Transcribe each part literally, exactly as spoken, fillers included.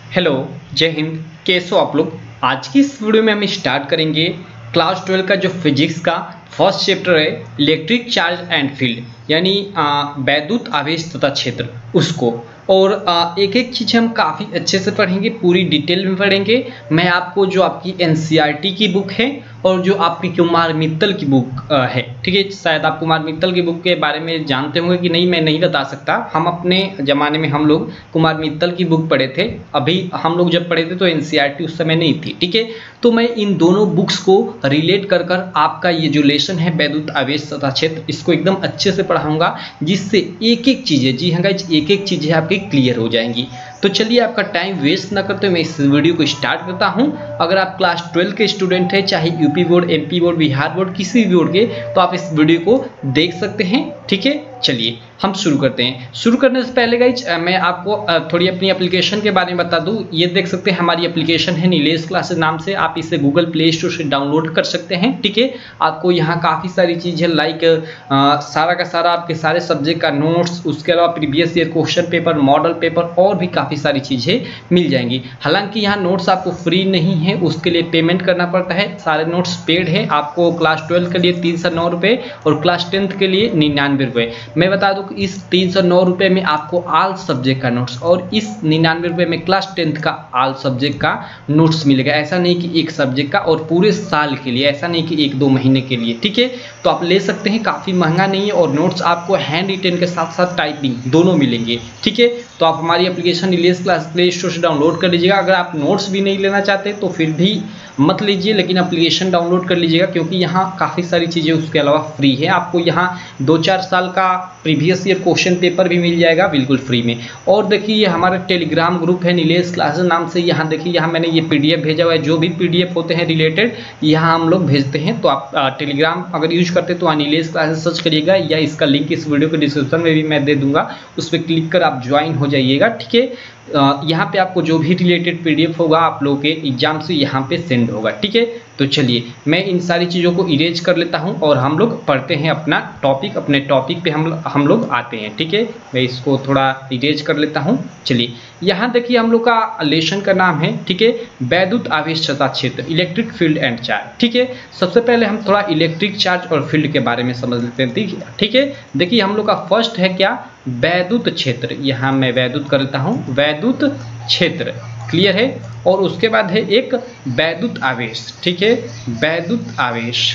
Hello, जय हिंद। कैसे हो आप लोग। आज की इस वीडियो में हम स्टार्ट करेंगे क्लास ट्वेल्व का जो फिजिक्स का फर्स्ट चैप्टर है इलेक्ट्रिक चार्ज एंड फील्ड, यानी वैद्युत आवेश तथा क्षेत्र, उसको। और एक एक चीज़ हम काफ़ी अच्छे से पढ़ेंगे, पूरी डिटेल में पढ़ेंगे। मैं आपको जो आपकी एनसीईआरटी की बुक है और जो आपकी कुमार मित्तल की बुक है, ठीक है, शायद आप कुमार मित्तल की बुक के बारे में जानते होंगे कि नहीं, मैं नहीं बता सकता। हम अपने ज़माने में हम लोग कुमार मित्तल की बुक पढ़े थे। अभी हम लोग जब पढ़े थे तो एनसीईआरटी उस समय नहीं थी, ठीक है। तो मैं इन दोनों बुक्स को रिलेट कर कर आपका ये जो लेसन है वैद्युत आवेश तथा क्षेत्र, इसको एकदम अच्छे से पढ़ाऊंगा, जिससे एक एक चीज़ें, जी हाँ गाइस, एक एक चीज़ें आपकी क्लियर हो जाएंगी। तो चलिए आपका टाइम वेस्ट ना करते हुए मैं इस वीडियो को स्टार्ट करता हूं। अगर आप क्लास ट्वेल्व के स्टूडेंट हैं, चाहे UP board, MP board, Bihar board, किसी भी बोर्ड के, तो आप इस वीडियो को देख सकते हैं, ठीक है। चलिए हम शुरू करते हैं। शुरू करने से पहले गाइज मैं आपको थोड़ी अपनी एप्लीकेशन के बारे में बता दूं। ये देख सकते हैं हमारी एप्लीकेशन है नीलेश क्लासेस नाम से। आप इसे गूगल प्ले स्टोर से डाउनलोड कर सकते हैं, ठीक है। आपको यहाँ काफ़ी सारी चीज़ें लाइक सारा का सारा आपके सारे सब्जेक्ट का नोट्स, उसके अलावा previous year question paper, model paper और भी काफ़ी सारी चीज़ें मिल जाएंगी। हालांकि यहाँ नोट्स आपको फ्री नहीं है, उसके लिए पेमेंट करना पड़ता है। सारे नोट्स पेड है। आपको क्लास ट्वेल्व के लिए तीन सौ नौ रुपये और क्लास टेंथ के लिए निन्यानवे रुपये। मैं बता दूं कि इस तीन सौ नौ रुपये में आपको आल सब्जेक्ट का नोट्स और इस निन्यानवे रुपये में क्लास टेंथ का आल सब्जेक्ट का नोट्स मिलेगा। ऐसा नहीं कि एक सब्जेक्ट का, और पूरे साल के लिए, ऐसा नहीं कि एक दो महीने के लिए, ठीक है। तो आप ले सकते हैं, काफ़ी महंगा नहीं है। और नोट्स आपको हैंड रिटेन के साथ साथ टाइपिंग दोनों मिलेंगे, ठीक है। तो आप हमारी application Nilesh class play store से डाउनलोड कर लीजिएगा। अगर आप नोट्स भी नहीं लेना चाहते तो फिर भी मत लीजिए, लेकिन एप्लीकेशन डाउनलोड कर लीजिएगा, क्योंकि यहाँ काफ़ी सारी चीज़ें उसके अलावा फ्री है। आपको यहाँ दो चार साल का प्रीवियस ईयर क्वेश्चन पेपर भी मिल जाएगा बिल्कुल फ्री में। और देखिए ये हमारा टेलीग्राम ग्रुप है नीलेश क्लासेस नाम से। यहाँ देखिए, यहाँ मैंने ये पीडीएफ भेजा हुआ है। जो भी पीडीएफ होते हैं रिलेटेड यहाँ हम लोग भेजते हैं। तो आप टेलीग्राम अगर यूज करते हैं तो नीलेश क्लासेस सर्च करिएगा, या इसका लिंक इस वीडियो के डिस्क्रिप्शन में भी मैं दे दूंगा, उस पर क्लिक कर आप ज्वाइन हो जाइएगा, ठीक है। यहाँ पे आपको जो भी रिलेटेड पीडीएफ होगा आप लोगों के एग्जाम से यहाँ पे सेंड होगा, ठीक है। तो चलिए मैं इन सारी चीज़ों को इरेज कर लेता हूँ और हम लोग पढ़ते हैं अपना टॉपिक। अपने टॉपिक पे हम हम लोग आते हैं, ठीक है। मैं इसको थोड़ा इरेज कर लेता हूँ। चलिए यहाँ देखिए हम लोग का लेसन का नाम है, ठीक है, वैद्युत आवेश तथा क्षेत्र, इलेक्ट्रिक फील्ड एंड चार्ज, ठीक है। सबसे पहले हम थोड़ा इलेक्ट्रिक चार्ज और फील्ड के बारे में समझ लेते हैं, ठीक है। देखिए हम लोग का फर्स्ट है क्या, वैद्युत क्षेत्र। यहाँ मैं वैद्युत कर लेता हूँ, वैद्युत क्षेत्र, क्लियर है। और उसके बाद है एक वैद्युत आवेश, ठीक है, वैद्युत आवेश,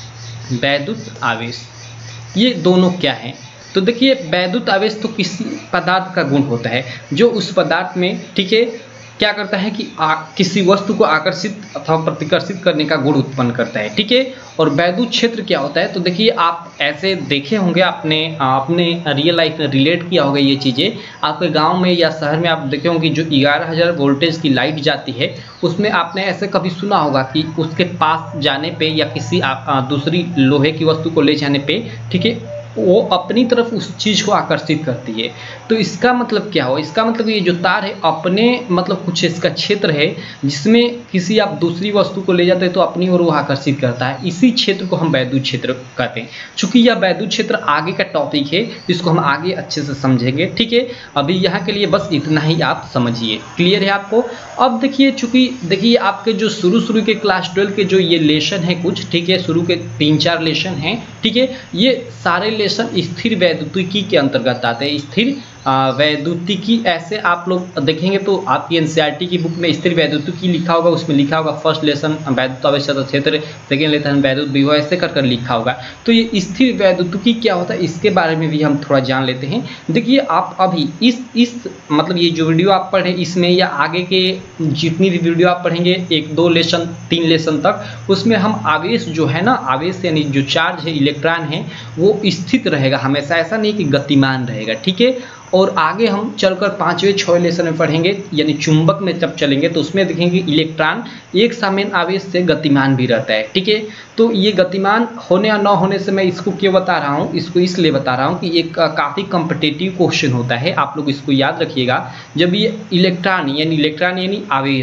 वैद्युत आवेश। ये दोनों क्या है, तो देखिए वैद्युत आवेश तो किसी पदार्थ का गुण होता है जो उस पदार्थ में, ठीक है, क्या करता है कि आ, किसी वस्तु को आकर्षित अथवा प्रतिकर्षित करने का गुण उत्पन्न करता है, ठीक है। और वैद्युत क्षेत्र क्या होता है, तो देखिए आप ऐसे देखे होंगे, आपने अपने रियल लाइफ में रिलेट किया होगा ये चीज़ें। आपके गांव में या शहर में आप देखे होंगे जो ग्यारह हज़ार वोल्टेज की लाइट जाती है, उसमें आपने ऐसे कभी सुना होगा कि उसके पास जाने पे या किसी आ, आ, दूसरी लोहे की वस्तु को ले जाने पे, ठीक है, वो अपनी तरफ उस चीज़ को आकर्षित करती है। तो इसका मतलब क्या हो, इसका मतलब ये जो तार है अपने, मतलब कुछ इसका क्षेत्र है जिसमें किसी आप दूसरी वस्तु को ले जाते हैं तो अपनी ओर वो आकर्षित करता है। इसी क्षेत्र को हम वैद्युत क्षेत्र कहते हैं। चूंकि यह वैद्युत क्षेत्र आगे का टॉपिक है, इसको हम आगे अच्छे से समझेंगे, ठीक है। अभी यहाँ के लिए बस इतना ही आप समझिए, क्लियर है आपको। अब देखिए, चूंकि देखिए आपके जो शुरू शुरू के क्लास ट्वेल्व के जो ये लेसन है कुछ, ठीक है, शुरू के तीन चार लेसन हैं, ठीक है, ये सारे लेसन स्थिर वैद्युतिकी के अंतर्गत आते हैं। स्थिर वैद्युतिकी ऐसे आप लोग देखेंगे तो आपकी एनसीईआरटी की बुक में स्थिर वैद्युतिकी लिखा होगा, उसमें लिखा होगा फर्स्ट लेसन वैद्युत आवेश तथा क्षेत्र, सेकेंड लेसन वैद्युत विभव, ऐसे कर कर लिखा होगा। तो ये स्थिर वैद्युतिकी क्या होता है, इसके बारे में भी हम थोड़ा जान लेते हैं। देखिए आप अभी इस इस मतलब ये जो वीडियो आप पढ़े इसमें या आगे के जितनी भी वीडियो आप पढ़ेंगे, एक दो लेसन तीन लेसन तक, उसमें हम आवेश जो है ना, आवेश यानी जो चार्ज है, इलेक्ट्रॉन है, वो स्थित रहेगा हमेशा, ऐसा नहीं कि गतिमान रहेगा, ठीक है। और आगे हम चलकर पांचवें छः लेसन में पढ़ेंगे, यानी चुंबक में जब चलेंगे तो उसमें देखेंगे इलेक्ट्रॉन एक समान आवेश से गतिमान भी रहता है, ठीक है। तो ये गतिमान होने या न होने से मैं इसको क्यों बता रहा हूँ, इसको इसलिए बता रहा हूँ कि एक काफ़ी कॉम्पिटिटिव क्वेश्चन होता है, आप लोग इसको याद रखिएगा। जब ये इलेक्ट्रॉन यानी इलेक्ट्रॉन यानी आवेश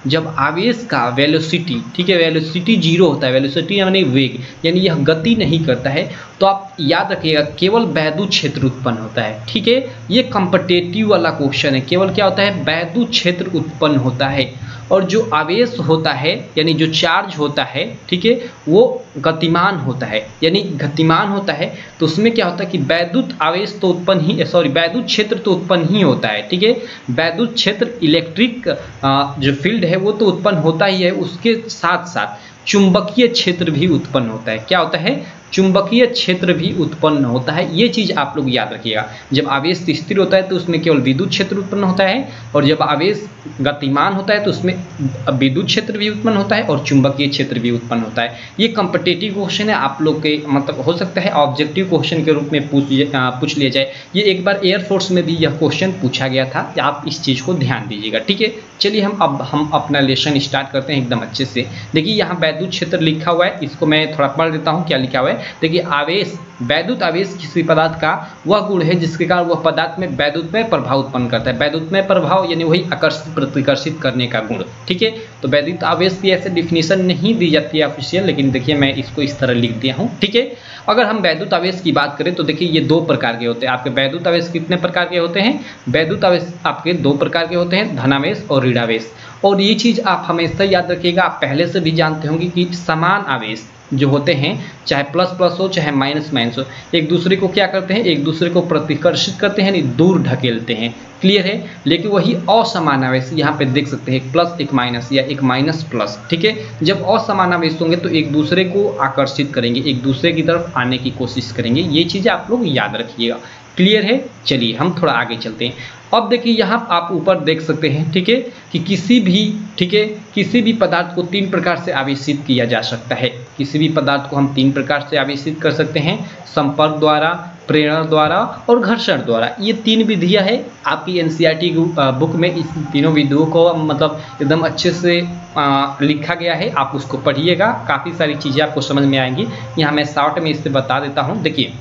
जब आवेश का वेलोसिटी, ठीक है, वेलोसिटी जीरो होता है, वेलोसिटी यानी वेग, यानी यह गति नहीं करता है, तो आप याद रखिएगा केवल वैद्युत क्षेत्र उत्पन्न होता है। ठीक है, ये कॉम्पिटिटिव वाला क्वेश्चन है, केवल क्या होता है, वैद्युत क्षेत्र उत्पन्न होता है। और जो आवेश होता है यानी जो चार्ज होता है, ठीक है, वो गतिमान होता है, यानी गतिमान होता है, तो उसमें क्या होता है कि वैद्युत आवेश तो उत्पन्न ही सॉरी वैद्युत क्षेत्र तो उत्पन्न ही होता है। ठीक है, वैद्युत क्षेत्र इलेक्ट्रिक जो फील्ड है वो तो उत्पन्न होता ही है, उसके साथ साथ चुंबकीय क्षेत्र भी उत्पन्न होता है। क्या होता है, चुंबकीय क्षेत्र भी उत्पन्न होता है। ये चीज आप लोग याद रखिएगा। जब आवेश स्थिर होता है तो उसमें केवल विद्युत क्षेत्र उत्पन्न होता है, और जब आवेश गतिमान होता है तो उसमें विद्युत क्षेत्र भी उत्पन्न होता है और चुंबकीय क्षेत्र भी उत्पन्न होता है। ये कॉम्पिटिटिव क्वेश्चन है, आप लोग के मतलब हो सकता है ऑब्जेक्टिव क्वेश्चन के रूप में पूछ पूछ लिया जाए। ये एक बार एयरफोर्स में भी यह क्वेश्चन पूछा गया था, आप इस चीज को ध्यान दीजिएगा। ठीक है, चलिए हम अब हम अपना लेसन स्टार्ट करते हैं एकदम अच्छे से। देखिए यहाँ वैद्युत क्षेत्र लिखा हुआ है, इसको मैं थोड़ा पढ़ देता हूँ क्या लिखा हुआ है। देखिए आवेश, वैद्युत आवेश किसी पदार्थ का वह गुण है जिसके कारण वह पदार्थ में वैद्युतमय प्रभाव उत्पन्न करता है। वैद्युतमय प्रभाव यानी वही आकर्षित प्रतिकर्षित करने का गुण। ठीक है, तो वैद्युत आवेश की ऐसे डिफिनेशन नहीं दी जाती है ऑफिशियल, लेकिन देखिए मैं इसको इस तरह लिख दिया हूँ। ठीक है, अगर हम वैद्युत आवेश की बात करें तो देखिए ये दो प्रकार के होते हैं। आपके वैद्युत आवेश कितने प्रकार के होते हैं, वैद्युत आवेश आपके दो प्रकार के होते हैं, धनावेश और ऋणावेश। और ये चीज आप हमेशा याद रखिएगा, आप पहले से भी जानते होंगे कि समान आवेश जो होते हैं, चाहे प्लस प्लस हो चाहे माइनस माइनस हो, एक दूसरे को क्या करते हैं, एक दूसरे को प्रतिकर्षित करते हैं, यानी दूर ढकेलते हैं। क्लियर है, लेकिन वही असमान आवेश यहाँ पे देख सकते हैं, एक प्लस एक माइनस या एक माइनस प्लस। ठीक है, जब असमान आवेश होंगे तो एक दूसरे को आकर्षित करेंगे, एक दूसरे की तरफ आने की कोशिश करेंगे। ये चीजें आप लोग याद रखिएगा। क्लियर है, चलिए हम थोड़ा आगे चलते हैं। अब देखिए यहाँ आप ऊपर देख सकते हैं, ठीक है, कि किसी भी ठीक है किसी भी पदार्थ को तीन प्रकार से आवेशित किया जा सकता है। किसी भी पदार्थ को हम तीन प्रकार से आवेशित कर सकते हैं, संपर्क द्वारा, प्रेरण द्वारा और घर्षण द्वारा। ये तीन विधियां है आपकी एनसीईआरटी बुक में, इस तीनों विधियों को मतलब एकदम अच्छे से आ, लिखा गया है। आप उसको पढ़िएगा, काफ़ी सारी चीज़ें आपको समझ में आएंगी। यहाँ मैं शॉर्ट में इससे बता देता हूँ। देखिए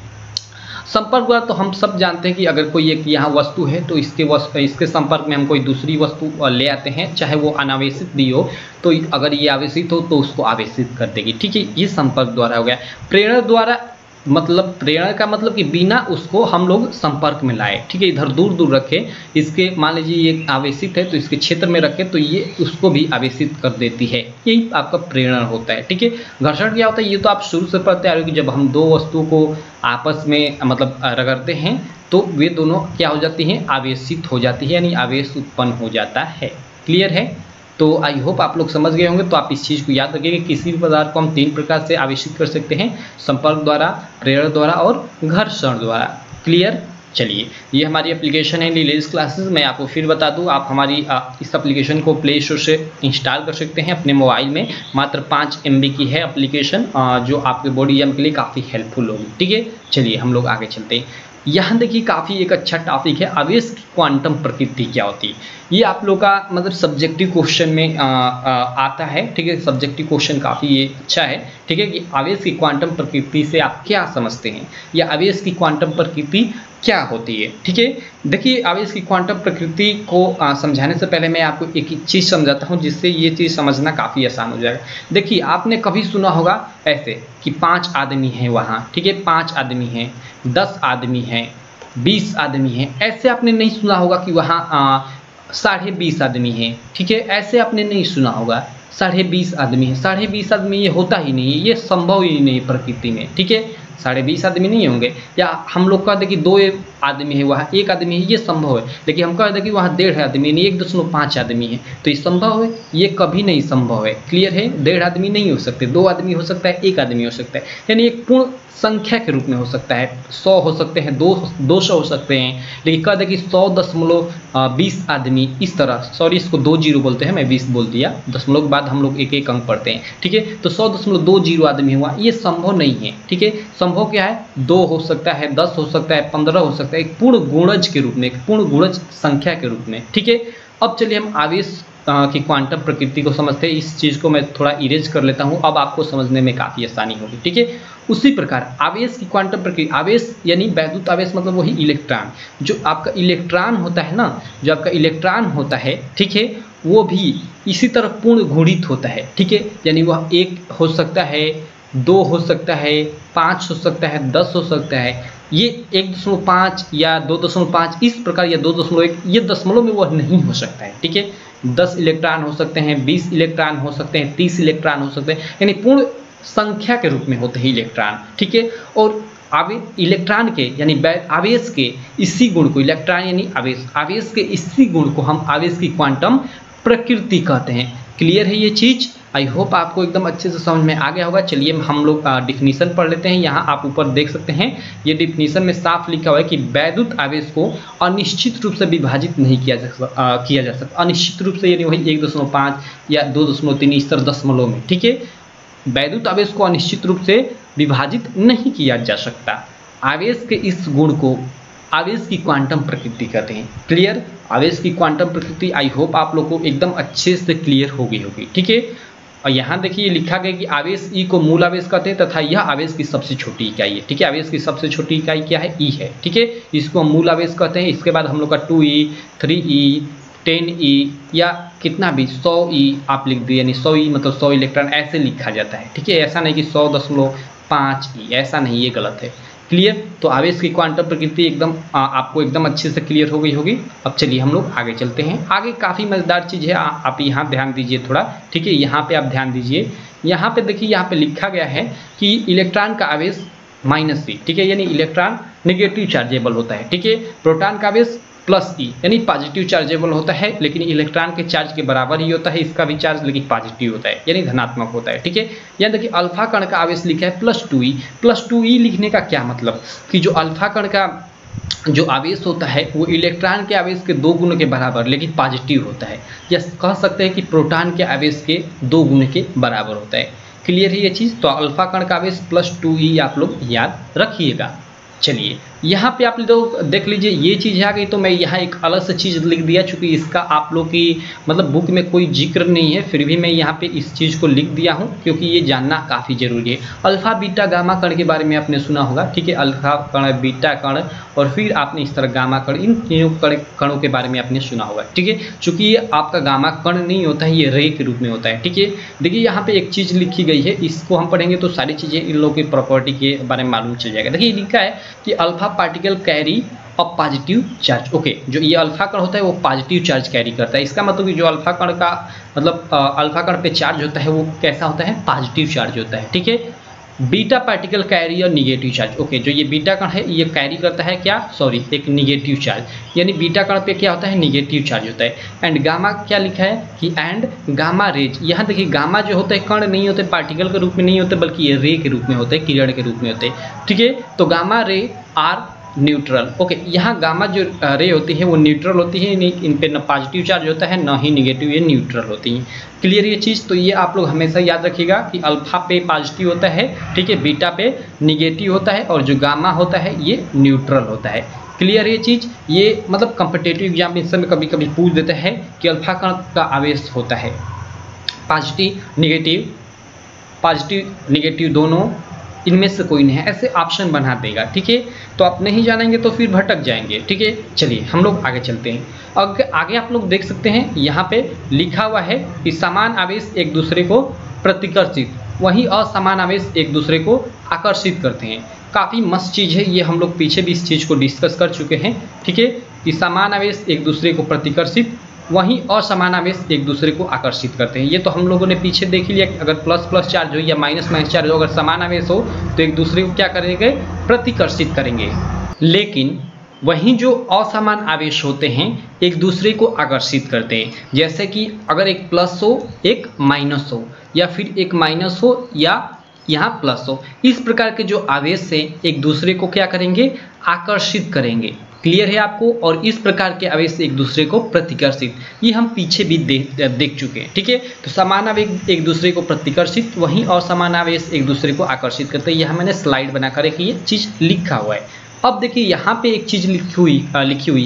संपर्क द्वारा तो हम सब जानते हैं कि अगर कोई एक यहाँ वस्तु है तो इसके वस्तु इसके संपर्क में हम कोई दूसरी वस्तु ले आते हैं, चाहे वो अनावेशित भी हो, तो अगर ये आवेशित हो तो उसको आवेशित कर देगी। ठीक है, ये संपर्क द्वारा हो गया। प्रेरण द्वारा मतलब प्रेरण का मतलब कि बिना उसको हम लोग संपर्क में लाए, ठीक है, इधर दूर दूर रखे, इसके मान लीजिए ये आवेशित है तो इसके क्षेत्र में रखे तो ये उसको भी आवेशित कर देती है। यही आपका प्रेरण होता है। ठीक है, घर्षण क्या होता है, ये तो आप शुरू से पढ़ते आ रहे हो कि जब हम दो वस्तुओं को आपस में मतलब रगड़ते हैं तो वे दोनों क्या हो जाती हैं, आवेशित हो जाती है, यानी आवेश उत्पन्न हो जाता है। क्लियर है, तो आई होप आप लोग समझ गए होंगे। तो आप इस चीज़ को याद रखिए कि किसी भी पदार्थ को हम तीन प्रकार से आवेशित कर सकते हैं, संपर्क द्वारा, प्रेरण द्वारा और घर्षण द्वारा। क्लियर, चलिए ये हमारी एप्लीकेशन है लीलेज क्लासेस। मैं आपको फिर बता दूं, आप हमारी आ, इस एप्लीकेशन को प्ले स्टोर से इंस्टॉल कर सकते हैं अपने मोबाइल में। मात्र पाँच एम बी की है एप्लीकेशन, जो आपके बॉडी एम के लिए काफ़ी हेल्पफुल होगी। ठीक है, चलिए हम लोग आगे चलते हैं। यहाँ देखिए काफ़ी एक अच्छा टॉपिक है, आवेश की क्वांटम प्रकृति क्या होती है। ये आप लोग का मतलब सब्जेक्टिव क्वेश्चन में आ, आ, आता है। ठीक है, सब्जेक्टिव क्वेश्चन काफ़ी ये अच्छा है। ठीक है, कि आवेश की क्वांटम प्रकृति से आप क्या समझते हैं, या आवेश की क्वांटम प्रकृति क्या होती है। ठीक है, देखिए आवेश की क्वांटम प्रकृति को आ, समझाने से पहले मैं आपको एक चीज़ समझाता हूँ जिससे ये चीज़ समझना काफ़ी आसान हो जाएगा। देखिए आपने कभी सुना होगा ऐसे कि पाँच आदमी हैं वहाँ, ठीक है, पाँच आदमी हैं, दस आदमी हैं, बीस आदमी हैं। ऐसे आपने नहीं सुना होगा कि वहाँ साढ़े बीस आदमी हैं। ठीक है, ऐसे आपने नहीं सुना होगा साढ़े बीस आदमी हैं। साढ़े बीस आदमी ये होता ही नहीं है, ये संभव ही नहीं प्रकृति में। ठीक है, साढ़े बीस आदमी नहीं होंगे। या हम लोग कहते कि दो आदमी है वहाँ एक आदमी है, ये संभव है। लेकिन हम कहते कि वहाँ डेढ़ आदमी नहीं, एक दशमलव पाँच आदमी है, तो ये संभव है, ये कभी नहीं संभव है। क्लियर है, डेढ़ आदमी नहीं हो सकते, दो आदमी हो सकता है, एक आदमी हो सकता है, यानी एक पूर्ण संख्या के रूप में हो सकता है। सौ हो सकते हैं, दो दो सौ हो सकते हैं, लेकिन कहते कि सौ दशमलव बीस आदमी, इस तरह, सॉरी इसको दो जीरो बोलते हैं, मैं बीस बोल दिया, दशमलव के बाद हम लोग एक एक अंक पढ़ते हैं। ठीक है, तो सौ दशमलव दो जीरो आदमी हुआ, ये संभव नहीं है। ठीक है, संभव क्या है, दो हो सकता है, दस हो सकता है, पंद्रह हो सकता है, एक पूर्ण गुणज के रूप में, एक पूर्ण गुणज संख्या के रूप में। ठीक है, अब चलिए हम आवेश की क्वांटम प्रकृति को समझते हैं। इस चीज़ को मैं थोड़ा इरेज कर लेता हूं, अब आपको समझने में काफ़ी आसानी होगी। ठीक है, उसी प्रकार आवेश की क्वांटम प्रकृति, आवेश यानी वैद्युत आवेश मतलब वही इलेक्ट्रॉन, जो आपका इलेक्ट्रॉन होता है ना, जो आपका इलेक्ट्रॉन होता है, ठीक है, वो भी इसी तरह पूर्ण गुणित होता है, ठीक है। यानी वह एक हो सकता है, दो हो सकता है, पाँच हो सकता है, दस हो सकता है। ये एक दशमलव पाँच या दो दशमलव पाँच इस प्रकार या दो दशमलव एक ये दशमलव में वह नहीं हो सकता है, ठीक है। दस इलेक्ट्रॉन हो सकते हैं, बीस इलेक्ट्रॉन हो सकते हैं, तीस इलेक्ट्रॉन हो सकते हैं, यानी पूर्ण संख्या के रूप में होते हैं इलेक्ट्रॉन, ठीक है। और आवे इलेक्ट्रॉन के यानी आवेश के इसी गुण को, इलेक्ट्रॉन यानी आवेश, आवेश के इसी गुण को हम आवेश की क्वांटम प्रकृति कहते हैं। क्लियर है ये चीज? आई होप आपको एकदम अच्छे से समझ में आ गया होगा। चलिए हम लोग डिफिनीशन पढ़ लेते हैं। यहाँ आप ऊपर देख सकते हैं, ये डिफिनीशन में साफ लिखा हुआ है कि वैद्युत आवेश को अनिश्चित रूप से विभाजित नहीं किया जा सकता, किया जा सकता अनिश्चित रूप से, यानी वही एक दशमलव पाँच या दो दशमलव तीन इस तरह दशमलव में, ठीक है। वैद्युत आवेश को अनिश्चित रूप से विभाजित नहीं किया जा सकता। आवेश के इस गुण को आवेश की क्वांटम प्रकृति कहते हैं। क्लियर? आवेश की क्वांटम प्रकृति आई होप आप लोग को एकदम अच्छे से क्लियर हो गई होगी, ठीक है। और यहाँ देखिए लिखा गया कि आवेश ई को मूल आवेश कहते हैं तथा यह आवेश की सबसे छोटी इकाई है, ठीक है। आवेश की सबसे छोटी इकाई क्या है? ई है, ठीक है। इसको हम मूल आवेश कहते हैं। इसके बाद हम लोग का two e, three e, ten e या कितना भी सौ ई आप लिख दिए, यानी सौ ई मतलब सौ इलेक्ट्रॉन ऐसे लिखा जाता है, ठीक है। ऐसा नहीं कि सौ दशमलव पाँच ई, ऐसा नहीं, ये गलत है। क्लियर? तो आवेश की क्वांटम प्रकृति एकदम आ, आपको एकदम अच्छे से क्लियर हो गई होगी। अब चलिए हम लोग आगे चलते हैं। आगे काफ़ी मज़ेदार चीज़ है, आ, आप यहाँ ध्यान दीजिए थोड़ा, ठीक है। यहाँ पे आप ध्यान दीजिए, यहाँ पे देखिए, यहाँ पे लिखा गया है कि इलेक्ट्रॉन का आवेश माइनस ई, ठीक है, यानी इलेक्ट्रॉन नेगेटिव चार्जेबल होता है, ठीक है। प्रोटॉन का आवेश प्लस ई यानी पॉजिटिव चार्जेबल होता है, लेकिन इलेक्ट्रॉन के चार्ज के बराबर ही होता है इसका भी चार्ज, लेकिन पॉजिटिव होता है यानी धनात्मक होता है, ठीक है। यहाँ देखिए अल्फा कण का आवेश लिखा है plus two e. Plus two e लिखने का क्या मतलब कि जो अल्फा कण का जो आवेश होता है वो इलेक्ट्रॉन के आवेश के दो गुण के बराबर लेकिन पॉजिटिव होता है, या कह सकते हैं कि प्रोटॉन के आवेश के दो गुण के बराबर होता है। क्लियर है ये चीज़? तो अल्फा कण का आवेश प्लस टू ई आप लोग याद रखिएगा। चलिए यहाँ पे आप लोग देख लीजिए, ये चीज़ आ गई तो मैं यहाँ एक अलग से चीज़ लिख दिया, चूँकि इसका आप लोग की मतलब बुक में कोई जिक्र नहीं है, फिर भी मैं यहाँ पे इस चीज़ को लिख दिया हूँ क्योंकि ये जानना काफ़ी ज़रूरी है। अल्फा बीटा गामा कण के बारे में आपने सुना होगा, ठीक है। अल्फा कण, बीटा कण और फिर आपने इस तरह गामा कण, इन तीनों कण कणों के बारे में आपने सुना होगा, ठीक है। चूँकि ये आपका गामा कण नहीं होता है, ये रे के रूप में होता है, ठीक है। देखिए यहाँ पे एक चीज़ लिखी गई है, इसको हम पढ़ेंगे तो सारी चीज़ें इन लोगों की प्रॉपर्टी के बारे में मालूम चल जाएगा। देखिए लिखा है कि alpha particle carry a positive charge. Okay, जो ये अल्फा कण होता है वो पॉजिटिव चार्ज कैरी करता है। इसका मतलब कि जो अल्फा कण का मतलब अल्फा कण पे चार्ज होता है वो कैसा होता है? पॉजिटिव चार्ज होता है, ठीक है। Beta particle carry a negative charge. Okay, जो ये बीटा कण है ये कैरी करता है क्या? सॉरी, एक निगेटिव चार्ज, यानी बीटा कण पे क्या होता है? निगेटिव चार्ज होता है। एंड गामा क्या लिखा है कि एंड गामा रेज। यहाँ देखिए गामा जो होता है कण नहीं होते, पार्टिकल के रूप में नहीं होते, बल्कि ये रे के रूप में होते हैं, किरण के रूप में होते हैं, ठीक है। तो gamma ray are neutral. Okay, यहाँ गामा जो रे होती है वो न्यूट्रल होती है, इन पे न पॉजिटिव चार्ज होता है न ही निगेटिव, ये न्यूट्रल होती हैं। क्लियर ये चीज़? तो ये आप लोग हमेशा याद रखिएगा कि अल्फा पे पॉजिटिव होता है, ठीक है, बीटा पे निगेटिव होता है और जो गामा होता है ये न्यूट्रल होता है। क्लियर ये चीज़? ये मतलब कॉम्पिटिटिव एग्जामिनेशन में कभी कभी पूछ देते हैं कि अल्फा कण का आवेश होता है पॉजिटिव निगेटिव, पॉजिटिव निगेटिव दोनों, इनमें से कोई नहीं है, ऐसे ऑप्शन बना देगा, ठीक है। तो आप नहीं जानेंगे तो फिर भटक जाएंगे, ठीक है। चलिए हम लोग आगे चलते हैं। आगे आगे आप लोग देख सकते हैं यहाँ पे लिखा हुआ है कि समान आवेश एक दूसरे को प्रतिकर्षित, वहीं असमान आवेश एक दूसरे को आकर्षित करते हैं। काफ़ी मस्त चीज़ है ये, हम लोग पीछे भी इस चीज़ को डिस्कस कर चुके हैं, ठीक है, कि समान आवेश एक दूसरे को प्रतिकर्षित, वहीं असमान आवेश एक दूसरे को आकर्षित करते हैं। ये तो हम लोगों ने पीछे देख लिया, अगर प्लस प्लस चार्ज हो या माइनस माइनस चार्ज हो, अगर समान आवेश हो तो एक दूसरे को क्या करेंगे? प्रतिकर्षित करेंगे। लेकिन वहीं जो असमान आवेश होते हैं एक दूसरे को आकर्षित करते हैं, जैसे कि अगर एक प्लस हो एक माइनस हो, या फिर एक माइनस हो या यहाँ प्लस हो, इस प्रकार के जो आवेश से एक दूसरे को क्या करेंगे? आकर्षित करेंगे। क्लियर है आपको? और इस प्रकार के आवेश एक दूसरे को प्रतिकर्षित, ये हम पीछे भी देख देख चुके हैं, ठीक है। तो समान आवेश एक दूसरे को प्रतिकर्षित, वहीं असमान आवेश एक दूसरे को आकर्षित करते हैं। यह मैंने स्लाइड बनाकर एक ये चीज़ लिखा हुआ है। अब देखिए यहाँ पे एक चीज़ लिखी हुई लिखी हुई है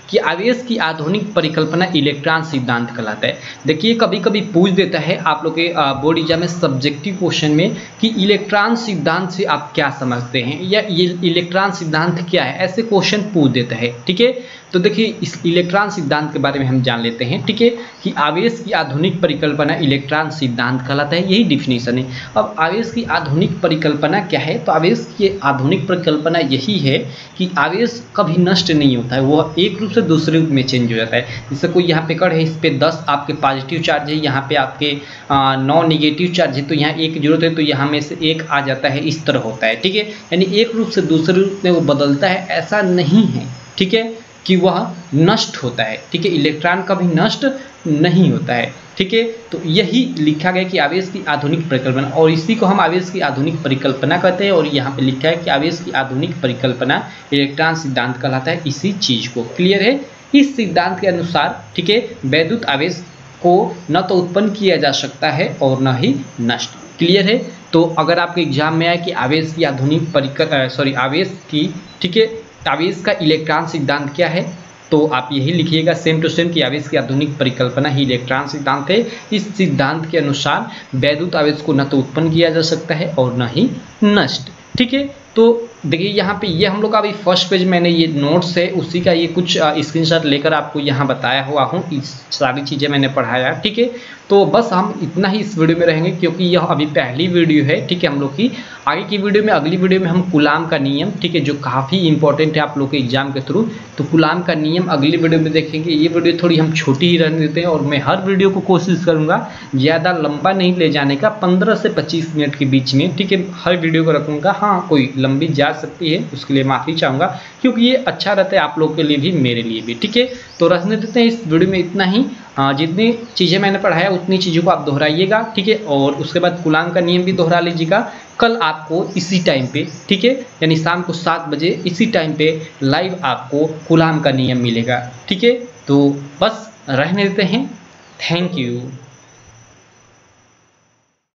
कि आवेश की आधुनिक परिकल्पना इलेक्ट्रॉन सिद्धांत कहलाता है। देखिए कभी कभी पूछ देता है आप लोग के बोर्ड एग्जाम में सब्जेक्टिव क्वेश्चन में कि इलेक्ट्रॉन सिद्धांत से आप क्या समझते हैं या ये इलेक्ट्रॉन सिद्धांत क्या है, ऐसे क्वेश्चन पूछ देता है। ठीक है, तो देखिए इस इलेक्ट्रॉन सिद्धांत के बारे में हम जान लेते हैं। ठीक है, कि आवेश की आधुनिक परिकल्पना इलेक्ट्रॉन सिद्धांत कहलाता है, यही डिफिनीशन है। अब आवेश की आधुनिक परिकल्पना क्या है, तो आवेश की आधुनिक परिकल्पना यही है कि आवेश कभी नष्ट नहीं होता है, वह एक रूप से दूसरे रूप में चेंज हो जाता है। जैसे कोई यहाँ पे कण है, इस पे दस आपके पॉजिटिव चार्ज है, यहाँ पे आपके नौ निगेटिव चार्ज है, तो यहाँ एक जरूरत है तो यहाँ में से एक आ जाता है, इस तरह होता है। ठीक है, यानी एक रूप से दूसरे रूप में वो बदलता है, ऐसा नहीं है। ठीक है, कि वह नष्ट होता है। ठीक है, इलेक्ट्रॉन कभी नष्ट नहीं होता है। ठीक है, तो यही लिखा गया कि आवेश की आधुनिक परिकल्पना, और इसी को हम आवेश की आधुनिक परिकल्पना कहते हैं। और यहाँ पे लिखा है कि आवेश की आधुनिक परिकल्पना इलेक्ट्रॉन सिद्धांत कहलाता है, इसी चीज को। क्लियर है? इस सिद्धांत के अनुसार ठीक है, वैद्युत आवेश को न तो उत्पन्न किया जा सकता है और न ही नष्ट। क्लियर है? तो अगर आपके एग्जाम में आए कि आवेश की आधुनिक परिकल्पना सॉरी आवेश की ठीक है आवेश का इलेक्ट्रॉन सिद्धांत क्या है, तो आप यही लिखिएगा सेम टू सेम कि आवेश की आधुनिक परिकल्पना ही इलेक्ट्रॉन सिद्धांत है। इस सिद्धांत के अनुसार वैद्युत आवेश को न तो उत्पन्न किया जा सकता है और न ही नष्ट। ठीक है, तो देखिए यहाँ पे ये हम लोग का अभी फर्स्ट पेज मैंने ये नोट्स है उसी का ये कुछ स्क्रीनशॉट लेकर आपको यहाँ बताया हुआ हूँ, इस सारी चीज़ें मैंने पढ़ाया। ठीक है, तो बस हम इतना ही इस वीडियो में रहेंगे क्योंकि यह अभी पहली वीडियो है। ठीक है, हम लोग की आगे की वीडियो में अगली वीडियो में हम कूलाम का नियम ठीक है जो काफ़ी इंपॉर्टेंट है आप लोग के एग्जाम के थ्रू, तो कूलाम का नियम अगली वीडियो में देखेंगे। ये वीडियो थोड़ी हम छोटी ही रहने देते हैं और मैं हर वीडियो को कोशिश करूँगा ज़्यादा लंबा नहीं ले जाने का, पंद्रह से पच्चीस मिनट के बीच में। ठीक है, हर वीडियो को रखूँगा। हाँ, कोई लंबी जा सकती है उसके लिए माफ़ी चाहूँगा क्योंकि ये अच्छा रहता है आप लोग के लिए भी मेरे लिए भी। ठीक है, तो रहने देते हैं इस वीडियो में इतना ही। जितनी चीज़ें मैंने पढ़ाया उतनी चीज़ों को आप दोहराइएगा। ठीक है, और उसके बाद कूलाम का नियम भी दोहरा लीजिएगा। कल आपको इसी टाइम पे ठीक है यानी शाम को सात बजे इसी टाइम पे लाइव आपको कूलाम का नियम मिलेगा। ठीक है, तो बस रहने देते हैं। Thank you.